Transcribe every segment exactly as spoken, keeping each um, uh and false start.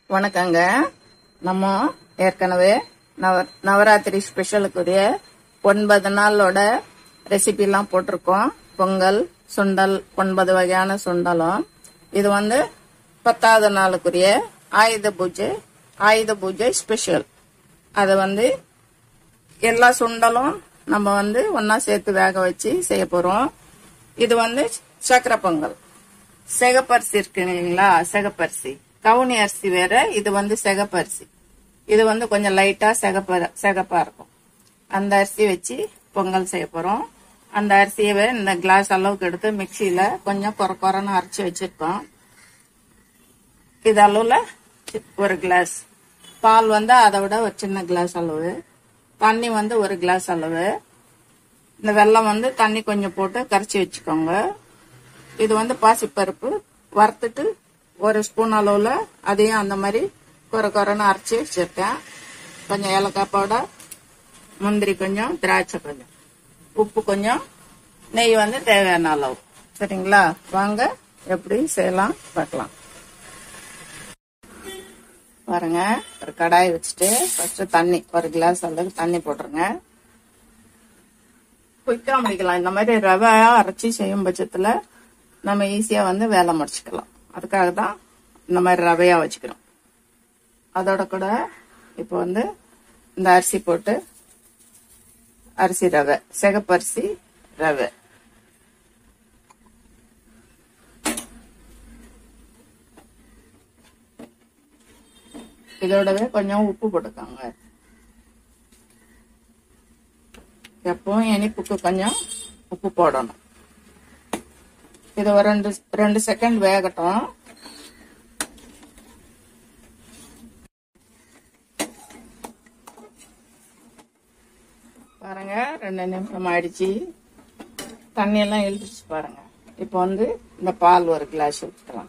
வணக்கங்க. நம்ம ஏற்கனவே நவ நவராத்திரி ஸ்பெஷலுக்குரிய ஒன்பது நாளோட ரெசிபி எல்லாம் போட்டிருக்கோம். பொங்கல், சுண்டல், ஒன்பது வகையான சுண்டலும். இது வந்து பத்தாவது நாளுக்குரிய ஆயுத பூஜை ஆயுத பூஜை ஸ்பெஷல். அது வந்து எல்லா சுண்டலும் நம்ம வந்து ஒன்னா சேர்த்து வேக வச்சு செய்ய போறோம். இது வந்து சக்கரை பொங்கல். செகப்பரிசி இருக்கு இல்லைங்களா, செகப்பரிசி. கவுனி அரிசி வேற, இது வந்து செகப்பரிசி. இது வந்து கொஞ்சம் லைட்டா செகப்ப செகப்பா இருக்கும். அந்த அரிசி வச்சு பொங்கல் செய்ய போறோம். அந்த அரிசியவே இந்த கிளாஸ் அளவுக்கு எடுத்து மிக்சியில கொஞ்சம் கொர கொரன்னு அரைச்சி வச்சிருக்கோம். இது அளவுல ஒரு கிளாஸ் பால் வந்து அதை விட ஒரு சின்ன கிளாஸ் அளவு, தண்ணி வந்து ஒரு கிளாஸ் அளவு. இந்த வெல்லம் வந்து தண்ணி கொஞ்சம் போட்டு கரைச்சி வச்சுக்கோங்க. இது வந்து பாசிப்பருப்பு வறுத்துட்டு ஒரு ஸ்பூன் அளவுல அதையும் அந்த மாதிரி கொர கொரன்னு அரைச்சி வச்சிருக்கேன். கொஞ்சம் ஏலக்காய் பவுடர், முந்திரி கொஞ்சம், திராட்சை கொஞ்சம், உப்பு கொஞ்சம், நெய் வந்து தேவையான அளவு. சரிங்களா? வாங்க எப்படி செய்யலாம் பார்க்கலாம். பாருங்க, ஒரு கடாய் வச்சுட்டு ஃபர்ஸ்ட் தண்ணி ஒரு கிளாஸ் அளவுக்கு தண்ணி போட்டுருங்க. குயிக்கா முடிக்கலாம். இந்த மாதிரி ரவையா அரைச்சி செய்யும் பட்சத்துல நம்ம ஈஸியா வந்து வேலை முடிச்சுக்கலாம். அதுக்காக தான் இந்த மாதிரி ரவையா வச்சுக்கிறோம். அதோட கூட இப்போ வந்து இந்த அரிசி போட்டு, அரிசி ரவை, செகப்பரிசி ரவை. இதோடவே கொஞ்சம் உப்பு போட்டுக்கோங்க. எப்பவும் இனிப்புக்கு கொஞ்சம் உப்பு போடணும். இது ஒரு ரெண்டு ரெண்டு செகண்ட் வேகட்டும். பாருங்க, ரெண்டு நிமிஷம் ஆயிடுச்சு. தண்ணி எல்லாம் இழுத்துச்சு பாருங்க. இப்போ வந்து இந்த பால் ஒரு கிளாஸ் ஊற்றிக்கலாம்.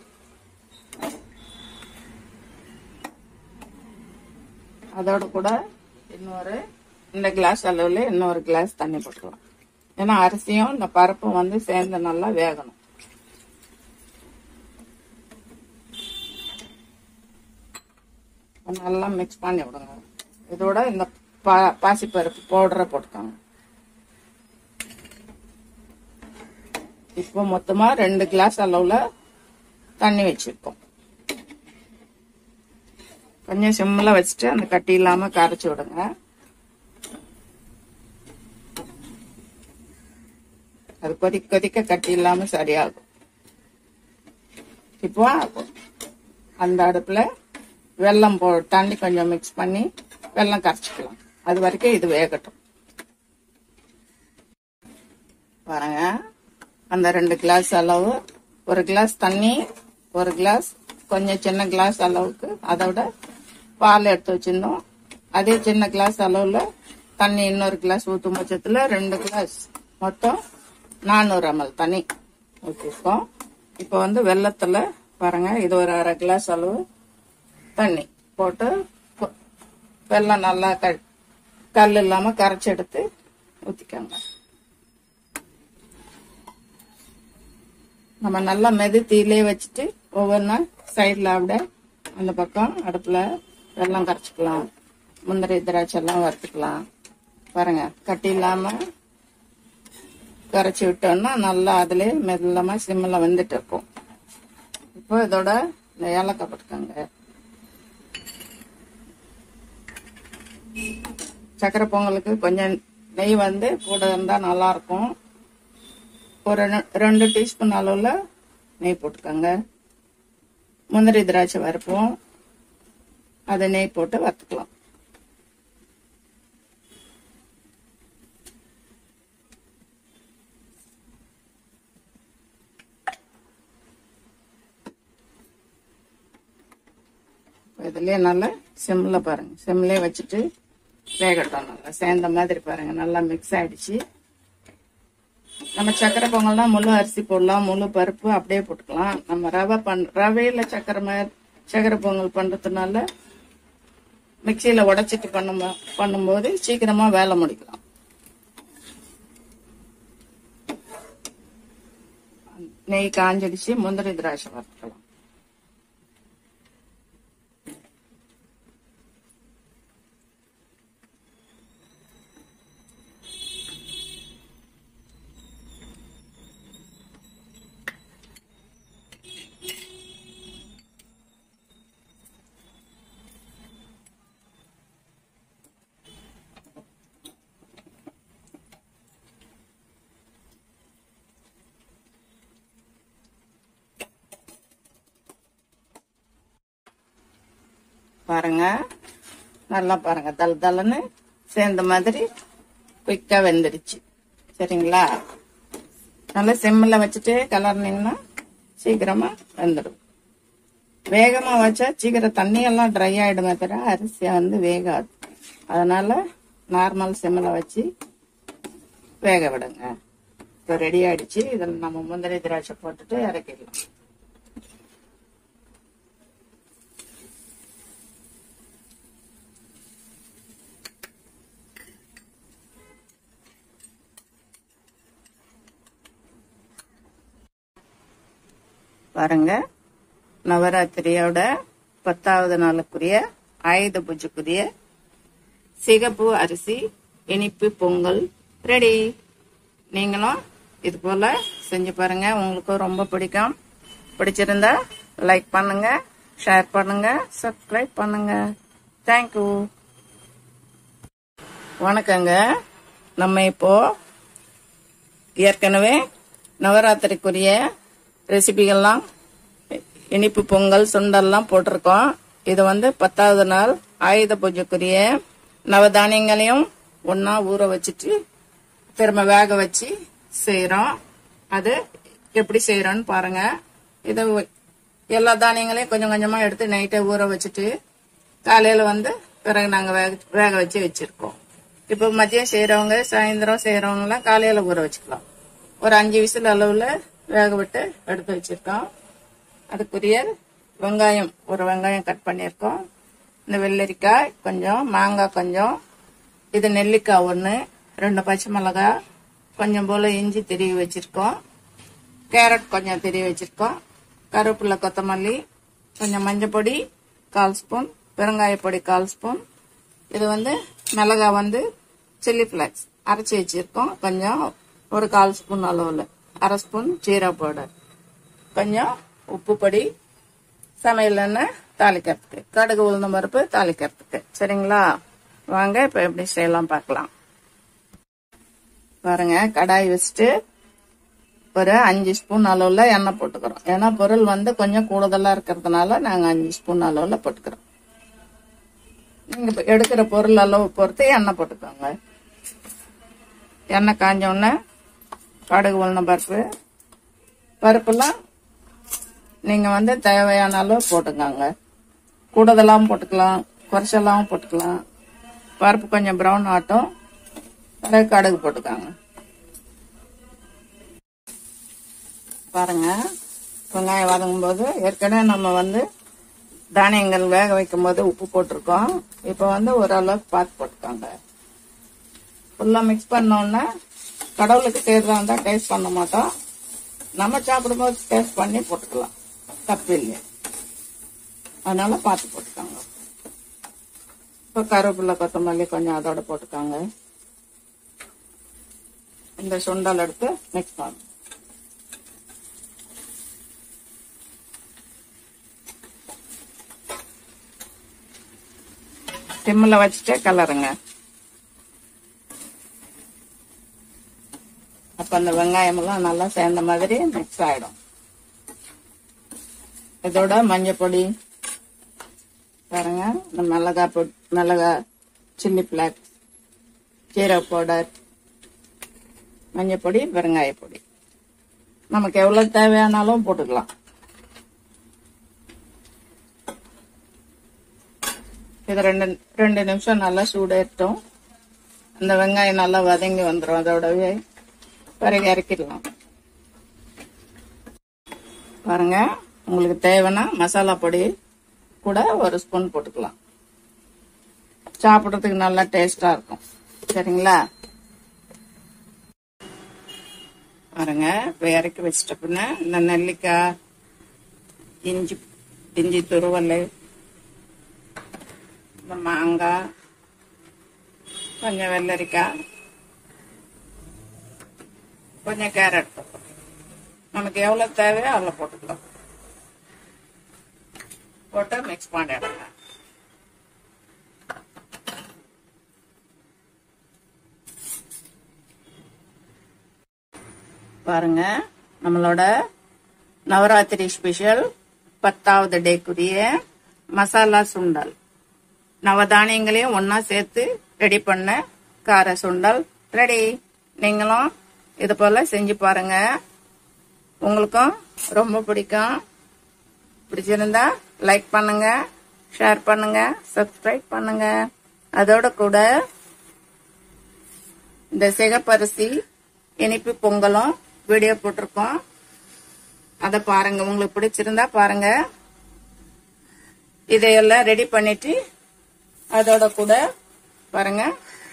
அதோட கூட இன்னொரு இந்த கிளாஸ் அளவுல இன்னொரு கிளாஸ் தண்ணி போட்டுக்கலாம். ஏன்னா அரிசியும் இந்த பருப்பும் வந்து சேர்ந்து நல்லா வேகணும். நல்லா மிக்ஸ் பண்ணி விடுங்க. இதோட இந்த பாசிப்பருப்பு பவுடரை போட்டுக்கோங்க. இப்போ மொத்தமா ரெண்டு கிளாஸ் அளவுல தண்ணி வச்சிருக்கோம். கொஞ்சம் சிம்ல வச்சுட்டு அந்த கட்டி இல்லாம கரைச்சி விடுங்க. அது கொதிக்க கொதிக்க கட்டி இல்லாம சரியாகும். இப்போ அந்த அடுப்புல வெல்லம் போ தண்ணி கொஞ்சம் மிக்ஸ் பண்ணி வெல்லம் கரைச்சிக்கலாம். அது வரைக்கும் இது வேகட்டும். பாருங்க, அந்த ரெண்டு கிளாஸ் அளவு, ஒரு கிளாஸ் தண்ணி, ஒரு கிளாஸ் கொஞ்சம் சின்ன கிளாஸ் அளவுக்கு அதோட பால் எடுத்து வச்சிருந்தோம். அதே சின்ன கிளாஸ் அளவுல தண்ணி இன்னொரு கிளாஸ் ஊற்றும் பட்சத்துல ரெண்டு கிளாஸ் மொத்தம் நானூறு எம்எல் தண்ணி ஊற்றிருக்கோம். இப்போ வந்து வெல்லத்துல பாருங்க, இது ஒரு அரை கிளாஸ் அளவு தண்ணி போட்டு வெல்லம் நல்லா கல் இல்லாம கரைச்சி எடுத்து ஊத்திக்கோங்க. நம்ம நல்லா மெது தீயிலே வச்சுட்டு ஒவ்வொன்னா சைட்ல அப்படியே அந்த பக்கம் அடுப்புல வெல்லம் கரைச்சிக்கலாம். முந்திரி திராட்சை எல்லாம் வறுத்துக்கலாம். பாருங்க, கட்டி இல்லாம கரைச்சி விட்டோம்னா நல்லா அதுல மெல்லமா சிம்ல வந்துட்டு இருக்கும். இப்போ இதோட இந்த ஏலக்காய் போட்டுக்கோங்க. சக்கரை பொங்கலுக்கு கொஞ்சம் நெய் வந்து கூட இருந்தா நல்லா இருக்கும். ஒரு ரெண்டு டீஸ்பூன் அளவுல நெய் போட்டுக்கோங்க. முந்திரி திராட்சை வறுப்போம், அதை நெய் போட்டு வறுத்துக்கலாம். இதுலயே நல்லா சிம்ல பாருங்க, சிம்லயே வச்சுட்டு வேகட்டும். நல்லா சேர்ந்த மாதிரி பாருங்க, நல்லா மிக்ஸ் ஆயிடுச்சு. நம்ம சக்கரை பொங்கல்னா முழு அரிசி போடலாம், முழு பருப்பு அப்படியே போட்டுக்கலாம். நம்ம ரவை பண் ரவையில சக்கரை மாதிரி சக்கரை பொங்கல் பண்றதுனால மிக்சியில உடைச்சிட்டு பண்ணும் பண்ணும்போது சீக்கிரமா வேலை முடிக்கலாம். நெய் காஞ்சிடுச்சு. முந்திரி திராட்சை வறுத்துக்கலாம். பாருங்க, நல்லா பாருங்க, தல் தலன்னு சேர்ந்த மாதிரி குயிக்கா வெந்துடுச்சு. சரிங்களா? நல்லா செம்மில் வச்சுட்டு கலர்னீங்கன்னா சீக்கிரமா வெந்துடும். வேகமா வச்சா சீக்கிரம் தண்ணியெல்லாம் ட்ரை ஆயிடுமே தவிர அரிசியை வந்து வேகாது. அதனால நார்மல் செம்மில் வச்சு வேக விடுங்க. இப்போ ரெடி ஆயிடுச்சு. இதில் நம்ம முந்திரி திராட்சை போட்டுட்டு இறக்கிடலாம். பாருங்க, நவராத்திரியோட பத்தாவது நாளுக்குரிய ஆயுத பூஜைக்குரிய சிகப்பு அரிசி இனிப்பு பொங்கல் ரெடி. நீங்களும் இது போல செஞ்சு பாருங்க. உங்களுக்கு ரொம்ப பிடிக்கும். பிடிச்சிருந்தா லைக் பண்ணுங்க, ஷேர் பண்ணுங்க, சப்ஸ்கிரைப் பண்ணுங்க. தேங்க்யூ. வணக்கங்க. நம்ம இப்போ ஏற்கனவே நவராத்திரிக்குரிய ரெசிபிகள்லாம் இனிப்பு பொங்கல் சுண்டல்லாம் போட்டிருக்கோம். இது வந்து பத்தாவது நாள் ஆயுத பூஜைக்குரிய நவதானியங்களையும் ஒன்னா ஊற வச்சுட்டு திரும்ப வேக வச்சு செய்யறோம். அது எப்படி செய்யறோம்னு பாருங்க. இதை எல்லா தானியங்களையும் கொஞ்சம் கொஞ்சமா எடுத்து நைட்டே ஊற வச்சுட்டு காலையில வந்து பிறகு நாங்க வேக வேக வச்சு வச்சிருக்கோம். இப்ப மதியம் செய்யறவங்க, சாயந்தரம் செய்யறவங்க எல்லாம் காலையில ஊற வச்சுக்கலாம். ஒரு அஞ்சு விசில் அளவுல வேக விட்டு எடுத்து வச்சிருக்கோம். அதுக்குரிய வெங்காயம், ஒரு வெங்காயம் கட் பண்ணியிருக்கோம். இந்த வெள்ளரிக்காய் கொஞ்சம், மாங்காய் கொஞ்சம், இது நெல்லிக்காய் ஒன்று, ரெண்டு பச்சை மிளகாய், கொஞ்சம் போல இஞ்சி திருவி வச்சிருக்கோம். கேரட் கொஞ்சம் திருவி வச்சிருக்கோம். கருவேப்பிலை, கொத்தமல்லி, கொஞ்சம் மஞ்சள் பொடி கால் ஸ்பூன், பெருங்காய பொடி கால் ஸ்பூன். இது வந்து மிளகாய் வந்து சில்லி பிளேக்ஸ் அரைச்சி வச்சிருக்கோம். கொஞ்சம் ஒரு கால் ஸ்பூன் அளவுல, அரை ஸ்பூன் ஜீரா பவுடர், கொஞ்சம் உப்பு பொடி, சமையல் எண்ணெய் தாளிக்கிறதுக்கு, கடுகு உளுந்தம் பருப்பு தாளிக்கிறதுக்கு. சரிங்களா? வாங்க இப்ப எப்படி செய்யலாம் பார்க்கலாம். பாருங்க, கடாய் வச்சுட்டு ஒரு அஞ்சு ஸ்பூன் அளவுல எண்ணெய் போட்டுக்கிறோம். ஏன்னா பொருள் வந்து கொஞ்சம் கூடுதலா இருக்கிறதுனால நாங்க அஞ்சு ஸ்பூன் அளவுல போட்டுக்கிறோம். நீங்க எடுக்கிற பொருள் அளவு பொறுத்து எண்ணெய் போட்டுக்கோங்க. எண்ணெய் காஞ்ச உடனே கடுகு உளுந்தம் பருப்பு, பருப்புலாம் நீங்க வந்து தேவையான அளவு போட்டுக்கோங்க. கூடுதலாகவும் போட்டுக்கலாம், குறைச்சலாகவும் போட்டுக்கலாம். பருப்பு கொஞ்சம் ப்ரௌன் ஆட்டும், பிறகு கடுகு போட்டுக்காங்க. பாருங்க, வெங்காயம் வதங்கும் போது ஏற்கனவே நம்ம வந்து தானியங்கள் வேக வைக்கும் போது உப்பு போட்டிருக்கோம். இப்ப வந்து ஓரளவுக்கு பார்த்து போட்டுக்கோங்க. ஃபுல்லா மிக்ஸ் பண்ணோன்னா கடவுளுக்கு செய்யறதா இருந்தா டேஸ்ட் பண்ண மாட்டோம். நம்ம சாப்பிடும்போது டேஸ்ட் பண்ணி போட்டுக்கலாம், தப்பு இல்லையா? அதனால பார்த்து போட்டுக்காங்க. இப்போ கருவேப்பிலை, கொத்தமல்லி கொஞ்சம் அதோட போட்டுக்காங்க. இந்த சுண்டல் எடுத்து மிக்ஸ் பண்ணு. சிம்மில் வச்சுட்டு கலருங்க. அப்ப அந்த வெங்காயம் எல்லாம் நல்லா சேர்ந்த மாதிரி மிக்ஸ் ஆயிடும். இதோட மஞ்சள் பொடி பாருங்க, இந்த மிளகா பொடி, மிளகா, சில்லி பிளேக்ஸ், ஜீரா பவுடர், மஞ்சள் பொடி, பெருங்காய பொடி நமக்கு எவ்வளவு தேவையானாலும் போட்டுக்கலாம். இது ரெண்டு ரெண்டு நிமிஷம் நல்லா சூடேற்றும். அந்த வெங்காயம் நல்லா வதங்கி வந்துடும். அதோடவே பிறகு இறக்கிடலாம். பாருங்க, உங்களுக்கு தேவைன்னா மசாலா பொடி கூட ஒரு ஸ்பூன் போட்டுக்கலாம். சாப்பிட்றதுக்கு நல்லா டேஸ்டா இருக்கும். சரிங்களா? பாருங்க, இப்ப இறக்கி வச்சிட்ட பின்ன இந்த நெல்லிக்காய், இஞ்சி இஞ்சி துருவல், இந்த மாங்காய், கொஞ்சம் வெள்ளரிக்காய், கொஞ்சம் கேரட், நமக்கு எவ்வளவு தேவையோ அவ்வளவு போட்டுக்கலாம். போட்டு மிக்ஸ் பண்ணிடுங்க. பாருங்க, நம்மளோட நவராத்திரி ஸ்பெஷல் பத்தாவது டேக்குரிய மசாலா சுண்டல் நவதானியங்களையும் ஒன்னா சேர்த்து ரெடி பண்ண கார சுண்டல் ரெடி. நீங்களும் இது போல செஞ்சு பாருங்க, உங்களுக்கும் ரொம்ப பிடிக்கும். பிடிச்சிருந்தா லைக் பண்ணுங்க, ஷேர் பண்ணுங்க, சப்ஸ்கிரைப் பண்ணுங்க. அதோட கூட இந்த செகப்பரிசி இனிப்பு பொங்கலும் வீடியோ போட்டிருக்கோம், அத பாருங்க. உங்களுக்கு பிடிச்சிருந்தா பாருங்க. இதையெல்லாம் ரெடி பண்ணிட்டு அதோட கூட பாருங்க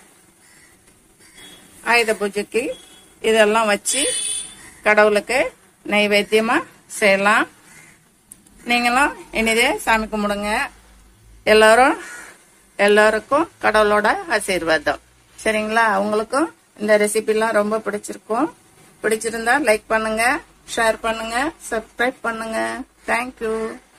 ஆயுத பூஜைக்கு இதெல்லாம் வச்சு கடவுளுக்கு நைவேத்தியமா செய்யலாம். நீங்களும் இனிதே சாமி கும்பிடுங்க. எல்லாரும் எல்லாருக்கும் கடவுளோட ஆசீர்வாதம். சரிங்களா? உங்களுக்கும் இந்த ரெசிபி எல்லாம் ரொம்ப பிடிச்சிருக்கும். பிடிச்சிருந்தா லைக் பண்ணுங்க, ஷேர் பண்ணுங்க, சப்ஸ்கிரைப் பண்ணுங்க. தேங்க்யூ.